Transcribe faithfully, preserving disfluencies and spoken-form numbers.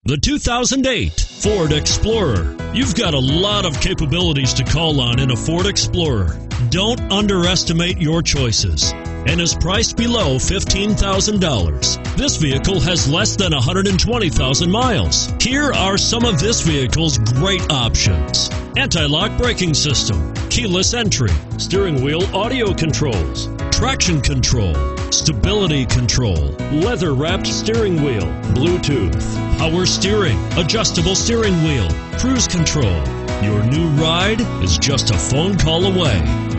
The two thousand eight Ford Explorer. You've got a lot of capabilities to call on in a Ford Explorer. Don't underestimate your choices, and is priced below fifteen thousand dollars. This vehicle has less than one hundred twenty thousand miles. Here are some of this vehicle's great options: anti-lock braking system, keyless entry, steering wheel audio controls, traction control, stability control, leather-wrapped steering wheel, Bluetooth, power steering, adjustable steering wheel, cruise control. Your new ride is just a phone call away.